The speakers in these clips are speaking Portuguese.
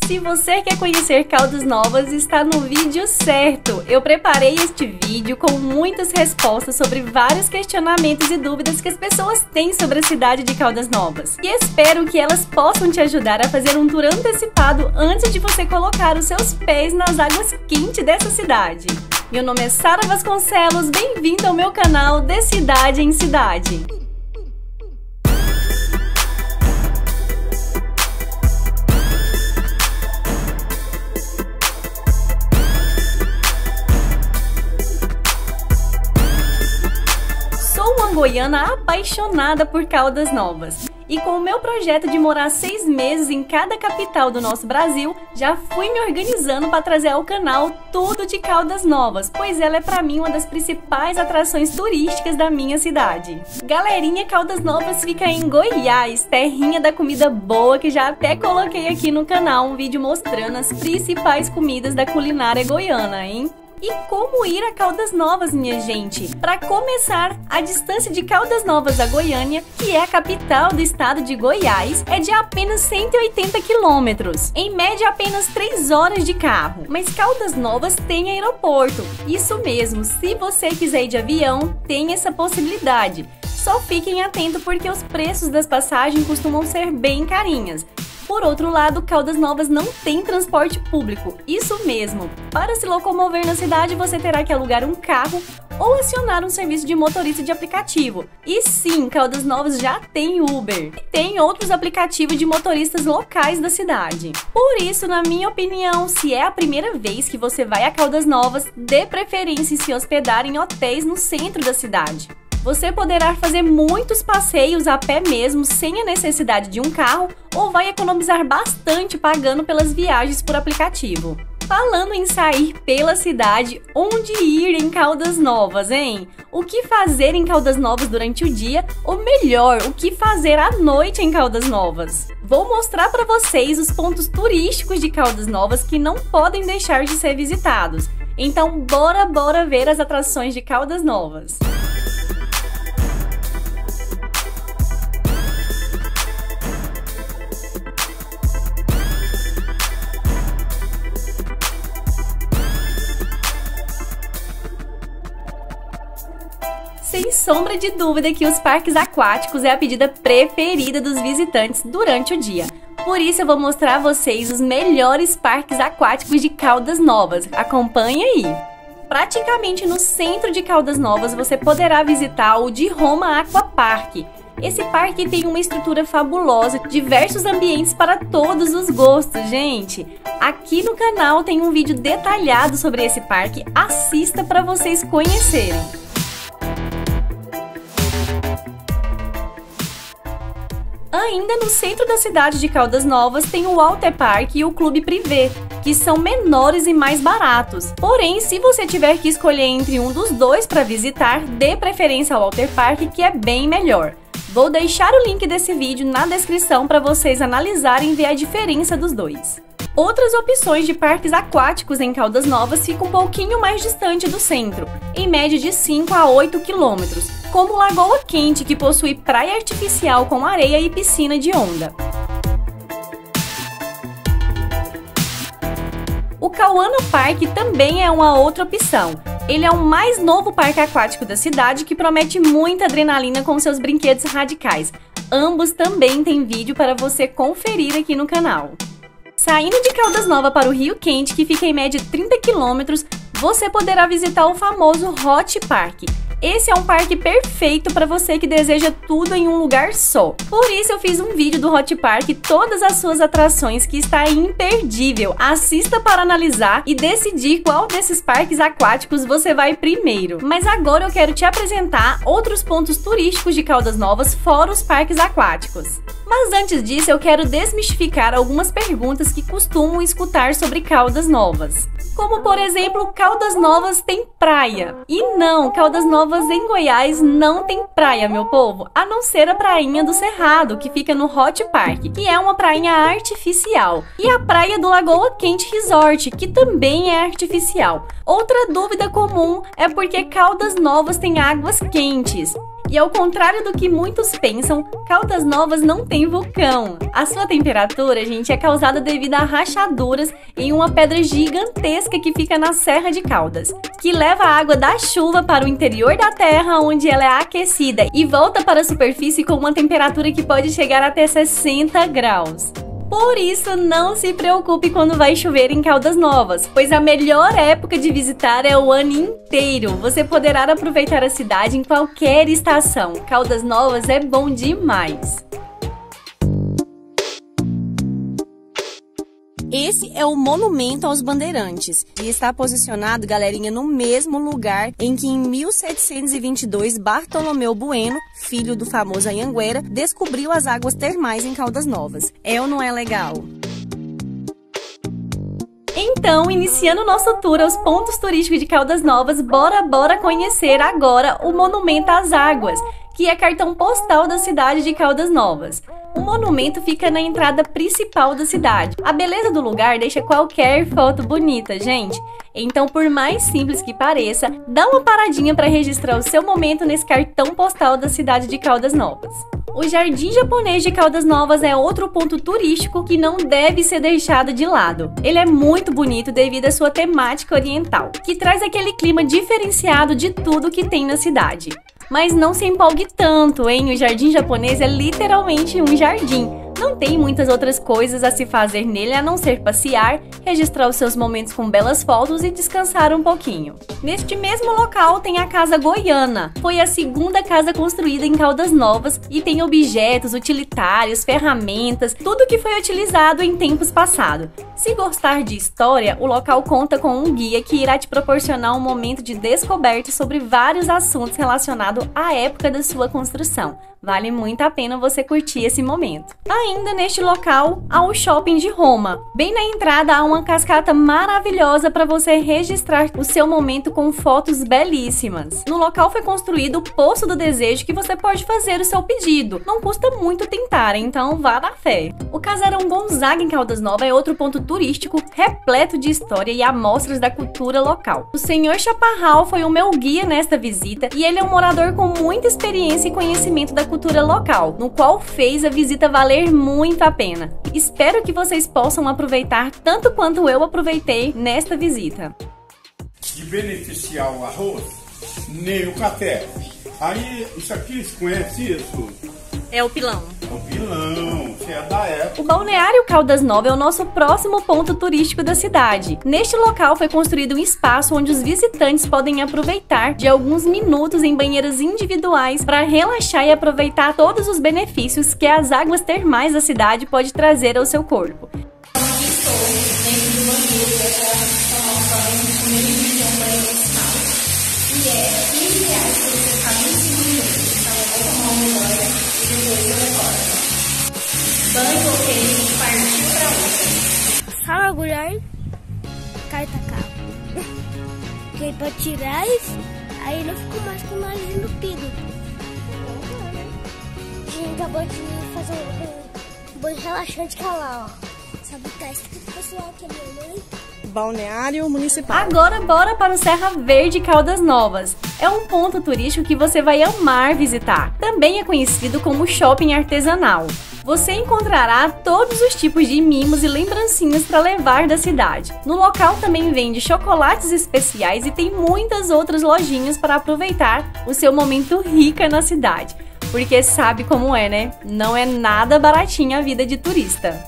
Se você quer conhecer Caldas Novas, está no vídeo certo! Eu preparei este vídeo com muitas respostas sobre vários questionamentos e dúvidas que as pessoas têm sobre a cidade de Caldas Novas. E espero que elas possam te ajudar a fazer um tour antecipado antes de você colocar os seus pés nas águas quentes dessa cidade. Meu nome é Sara Vasconcelos, bem-vindo ao meu canal De Cidade em Cidade. Sou uma goiana apaixonada por Caldas Novas. E com o meu projeto de morar 6 meses em cada capital do nosso Brasil, já fui me organizando para trazer ao canal tudo de Caldas Novas, pois ela é para mim uma das principais atrações turísticas da minha cidade. Galerinha, Caldas Novas fica em Goiás, terrinha da comida boa, que já até coloquei aqui no canal um vídeo mostrando as principais comidas da culinária goiana, hein? E como ir a Caldas Novas, minha gente? Para começar, a distância de Caldas Novas a Goiânia, que é a capital do estado de Goiás, é de apenas 180 quilômetros. Em média, apenas 3 horas de carro. Mas Caldas Novas tem aeroporto. Isso mesmo, se você quiser ir de avião, tem essa possibilidade. Só fiquem atentos porque os preços das passagens costumam ser bem carinhas. Por outro lado, Caldas Novas não tem transporte público, isso mesmo. Para se locomover na cidade, você terá que alugar um carro ou acionar um serviço de motorista de aplicativo. E sim, Caldas Novas já tem Uber. E tem outros aplicativos de motoristas locais da cidade. Por isso, na minha opinião, se é a primeira vez que você vai a Caldas Novas, dê preferência em se hospedar em hotéis no centro da cidade. Você poderá fazer muitos passeios a pé mesmo, sem a necessidade de um carro, ou vai economizar bastante pagando pelas viagens por aplicativo. Falando em sair pela cidade, onde ir em Caldas Novas, hein? O que fazer em Caldas Novas durante o dia, ou melhor, o que fazer à noite em Caldas Novas? Vou mostrar para vocês os pontos turísticos de Caldas Novas que não podem deixar de ser visitados. Então, bora ver as atrações de Caldas Novas. Sem sombra de dúvida que os parques aquáticos é a pedida preferida dos visitantes durante o dia. Por isso eu vou mostrar a vocês os melhores parques aquáticos de Caldas Novas. Acompanhe aí! Praticamente no centro de Caldas Novas você poderá visitar o de Roma Aquapark. Esse parque tem uma estrutura fabulosa, diversos ambientes para todos os gostos, gente. Aqui no canal tem um vídeo detalhado sobre esse parque, assista para vocês conhecerem. Ainda no centro da cidade de Caldas Novas tem o Water Park e o Clube Privé, que são menores e mais baratos. Porém, se você tiver que escolher entre um dos dois para visitar, dê preferência ao Water Park, que é bem melhor. Vou deixar o link desse vídeo na descrição para vocês analisarem e ver a diferença dos dois. Outras opções de parques aquáticos em Caldas Novas ficam um pouquinho mais distante do centro, em média de 5 a 8 quilômetros, como Lagoa Quente, que possui praia artificial com areia e piscina de onda. O Cauana Park também é uma outra opção. Ele é o mais novo parque aquático da cidade que promete muita adrenalina com seus brinquedos radicais. Ambos também têm vídeo para você conferir aqui no canal. Saindo de Caldas Novas para o Rio Quente, que fica em média 30 quilômetros, você poderá visitar o famoso Hot Park. Esse é um parque perfeito para você que deseja tudo em um lugar só. Por isso eu fiz um vídeo do Hot Park, todas as suas atrações, que está imperdível. Assista para analisar e decidir qual desses parques aquáticos você vai primeiro. Mas agora eu quero te apresentar outros pontos turísticos de Caldas Novas fora os parques aquáticos. Mas antes disso eu quero desmistificar algumas perguntas que costumam escutar sobre Caldas Novas. Como por exemplo, Caldas Novas tem praia? E não, Caldas Novas em Goiás não tem praia, meu povo, a não ser a prainha do Cerrado, que fica no Hot Park, que é uma prainha artificial, e a praia do Lagoa Quente Resort, que também é artificial. Outra dúvida comum é porque Caldas Novas tem águas quentes. E ao contrário do que muitos pensam, Caldas Novas não tem vulcão. A sua temperatura, gente, é causada devido a rachaduras em uma pedra gigantesca que fica na Serra de Caldas, que leva a água da chuva para o interior da terra, onde ela é aquecida e volta para a superfície com uma temperatura que pode chegar até 60 graus. Por isso, não se preocupe quando vai chover em Caldas Novas, pois a melhor época de visitar é o ano inteiro. Você poderá aproveitar a cidade em qualquer estação. Caldas Novas é bom demais! Esse é o Monumento aos Bandeirantes e está posicionado, galerinha, no mesmo lugar em que em 1722 Bartolomeu Bueno, filho do famoso Anhanguera, descobriu as águas termais em Caldas Novas. É ou não é legal? Então, iniciando nosso tour aos pontos turísticos de Caldas Novas, bora conhecer agora o Monumento às Águas, que é cartão postal da cidade de Caldas Novas. O monumento fica na entrada principal da cidade. A beleza do lugar deixa qualquer foto bonita, gente. Então, por mais simples que pareça, dá uma paradinha para registrar o seu momento nesse cartão postal da cidade de Caldas Novas. O Jardim Japonês de Caldas Novas é outro ponto turístico que não deve ser deixado de lado. Ele é muito bonito devido à sua temática oriental, que traz aquele clima diferenciado de tudo que tem na cidade. Mas não se empolgue tanto, hein? O Jardim Japonês é literalmente um jardim. Não tem muitas outras coisas a se fazer nele a não ser passear, registrar os seus momentos com belas fotos e descansar um pouquinho. Neste mesmo local tem a Casa Goiana. Foi a segunda casa construída em Caldas Novas e tem objetos utilitários, ferramentas, tudo que foi utilizado em tempos passados. Se gostar de história, o local conta com um guia que irá te proporcionar um momento de descoberta sobre vários assuntos relacionados à época da sua construção. Vale muito a pena você curtir esse momento. Ainda neste local, há o Shopping de Roma. Bem na entrada há uma cascata maravilhosa para você registrar o seu momento com fotos belíssimas. No local foi construído o Poço do Desejo, que você pode fazer o seu pedido. Não custa muito tentar, então vá na fé. O Casarão Gonzaga em Caldas Novas é outro ponto turístico repleto de história e amostras da cultura local. O Senhor Chaparral foi o meu guia nesta visita e ele é um morador com muita experiência e conhecimento da cultura local, no qual fez a visita valer muito a pena. Espero que vocês possam aproveitar tanto quanto eu aproveitei nesta visita. De beneficiar o arroz, nem o café. Aí, isso aqui, você conhece isso? É o pilão. É o pilão, que é da época. O Balneário Caldas Novas é o nosso próximo ponto turístico da cidade. Neste local foi construído um espaço onde os visitantes podem aproveitar de alguns minutos em banheiros individuais para relaxar e aproveitar todos os benefícios que as águas termais da cidade pode trazer ao seu corpo. Banho, ok, partiu pra outra. Só mergulhar, carta cabo. Porque pra tirar isso, aí não ficou mais com o nariz entupido. A gente acabou de fazer um banho relaxante que é lá, ó. Sabe o que tá escrito, pessoal, que é minha mãe? Balneário Municipal. Agora bora para o Serra Verde Caldas Novas. É um ponto turístico que você vai amar visitar. Também é conhecido como shopping artesanal. Você encontrará todos os tipos de mimos e lembrancinhas para levar da cidade. No local também vende chocolates especiais e tem muitas outras lojinhas para aproveitar o seu momento rica na cidade. Porque sabe como é, né? Não é nada baratinha a vida de turista.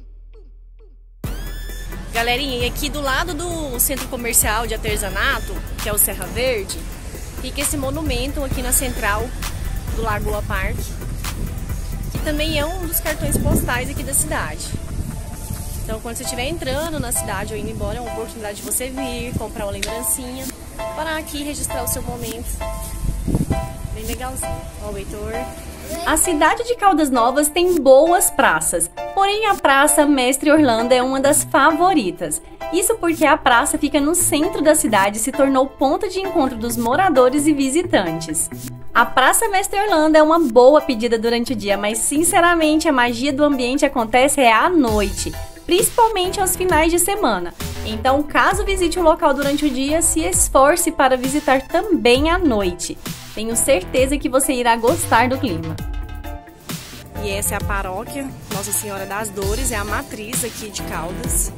Galerinha, e aqui do lado do centro comercial de artesanato, que é o Serra Verde, fica esse monumento aqui na central do Lagoa Park, que também é um dos cartões postais aqui da cidade. Então, quando você estiver entrando na cidade ou indo embora, é uma oportunidade de você vir, comprar uma lembrancinha, parar aqui e registrar o seu momento. Bem legalzinho. Ó, o Heitor. A cidade de Caldas Novas tem boas praças, porém a Praça Mestre Orlando é uma das favoritas. Isso porque a praça fica no centro da cidade e se tornou ponto de encontro dos moradores e visitantes. A Praça Mestre Orlando é uma boa pedida durante o dia, mas sinceramente a magia do ambiente acontece à noite, principalmente aos finais de semana. Então, caso visite o local durante o dia, se esforce para visitar também à noite. Tenho certeza que você irá gostar do clima. E essa é a paróquia Nossa Senhora das Dores, é a matriz aqui de Caldas.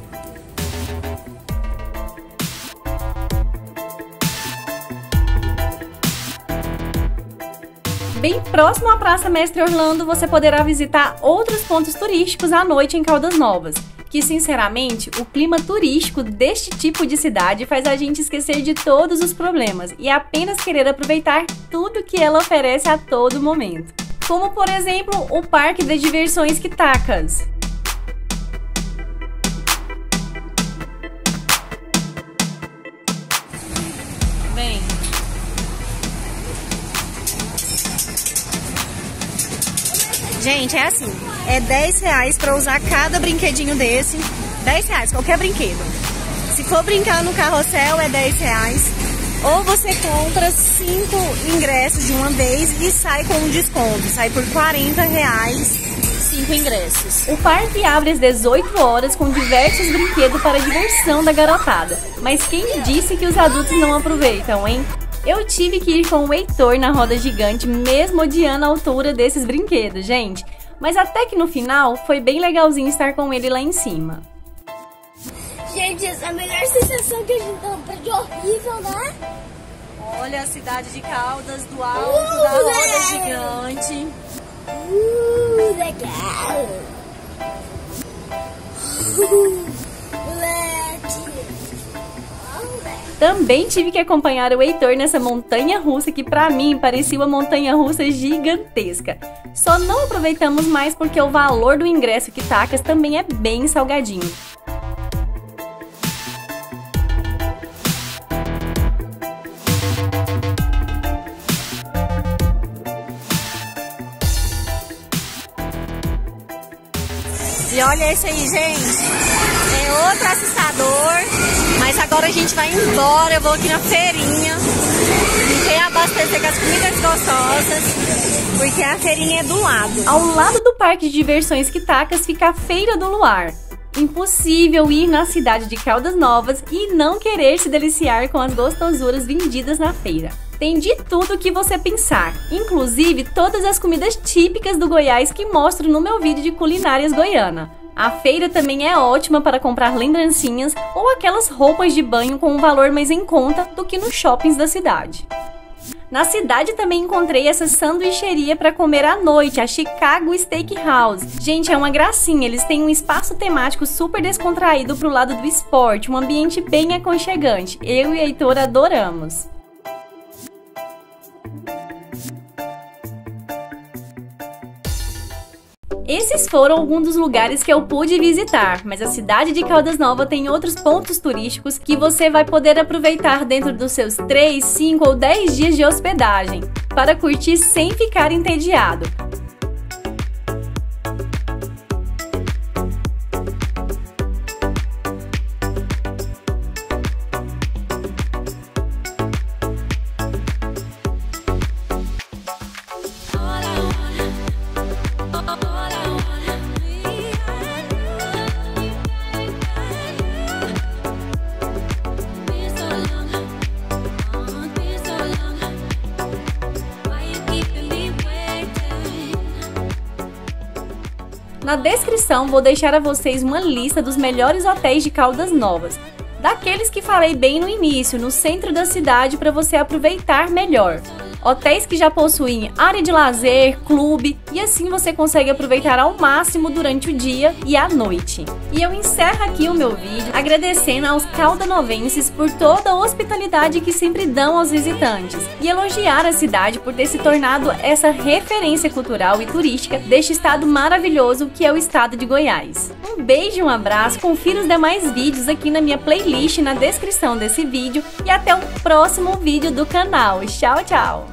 Bem próximo à Praça Mestre Orlando, você poderá visitar outros pontos turísticos à noite em Caldas Novas, que sinceramente, o clima turístico deste tipo de cidade faz a gente esquecer de todos os problemas e apenas querer aproveitar tudo que ela oferece a todo momento. Como por exemplo, o Parque de Diversões Quitacas. Vem. Gente, é assim, é R$10 para usar cada brinquedinho desse, R$10, qualquer brinquedo. Se for brincar no carrossel é R$10, ou você compra 5 ingressos de uma vez e sai com um desconto, sai por R$40, 5 ingressos. O parque abre às 18 horas com diversos brinquedos para a diversão da garotada, mas quem disse que os adultos não aproveitam, hein? Eu tive que ir com o Heitor na roda gigante, mesmo odiando a altura desses brinquedos, gente. Mas até que no final, foi bem legalzinho estar com ele lá em cima. Gente, essa é a melhor sensação que a gente tem. De horrível, né? Olha a cidade de Caldas do alto da roda gigante. Legal. Também tive que acompanhar o Heitor nessa montanha-russa que pra mim parecia uma montanha-russa gigantesca. Só não aproveitamos mais porque o valor do ingresso Quitacas também é bem salgadinho. E olha esse aí, gente, é outro assustador, mas agora a gente vai embora, eu vou aqui na feirinha, abastecer com as comidas gostosas, porque a feirinha é do lado. Ao lado do Parque de Diversões Quitacas fica a Feira do Luar. Impossível ir na cidade de Caldas Novas e não querer se deliciar com as gostosuras vendidas na feira. Tem de tudo que você pensar, inclusive todas as comidas típicas do Goiás que mostro no meu vídeo de culinárias goiana. A feira também é ótima para comprar lembrancinhas ou aquelas roupas de banho com um valor mais em conta do que nos shoppings da cidade. Na cidade também encontrei essa sanduicheria para comer à noite, a Chicago Steakhouse. Gente, é uma gracinha, eles têm um espaço temático super descontraído pro lado do esporte, um ambiente bem aconchegante. Eu e Heitor adoramos. Esses foram alguns dos lugares que eu pude visitar, mas a cidade de Caldas Novas tem outros pontos turísticos que você vai poder aproveitar dentro dos seus 3, 5 ou 10 dias de hospedagem, para curtir sem ficar entediado. Na descrição vou deixar a vocês uma lista dos melhores hotéis de Caldas Novas, daqueles que falei bem no início, no centro da cidade para você aproveitar melhor. Hotéis que já possuem área de lazer, clube e assim você consegue aproveitar ao máximo durante o dia e a noite. E eu encerro aqui o meu vídeo agradecendo aos caldanovenses por toda a hospitalidade que sempre dão aos visitantes e elogiar a cidade por ter se tornado essa referência cultural e turística deste estado maravilhoso que é o estado de Goiás. Um beijo e um abraço, confira os demais vídeos aqui na minha playlist na descrição desse vídeo e até o próximo vídeo do canal. Tchau, tchau!